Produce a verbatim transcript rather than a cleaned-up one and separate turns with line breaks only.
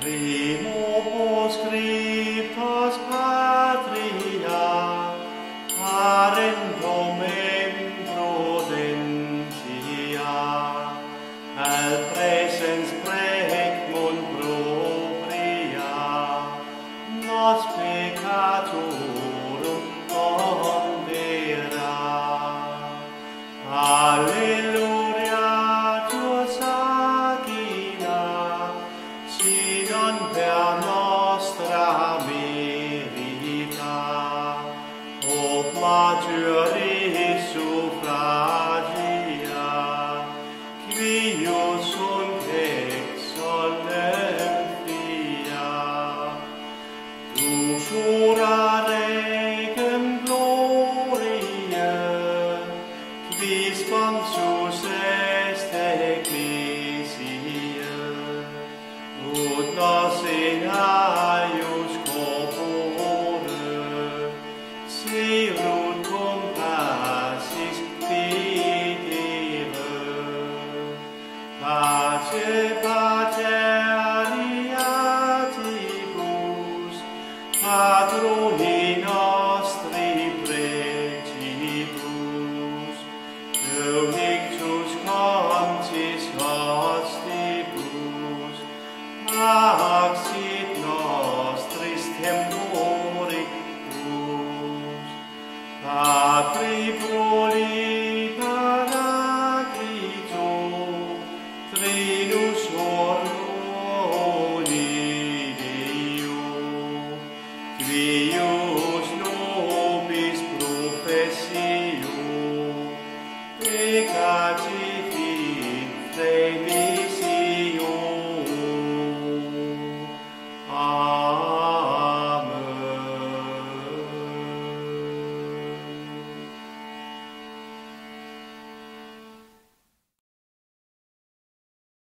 Primo scriptus patria, parendum in prudentia, al presens precmum propria, nos peccatorum pondera. Alleluia, tua sagina, non per nostra merita, ob martyris suffragia, quius sunt ex solem fia, tu sura regem glorie, quis consus est ecclesia, ut nos in aius corpore, serut cum passis videre. Pace paterniatibus, patroni nostri precibus, eunictus contis hostibus, Axit nostris temporibus, Patri proli Paraclito, Trinus Ordo Deo, Quius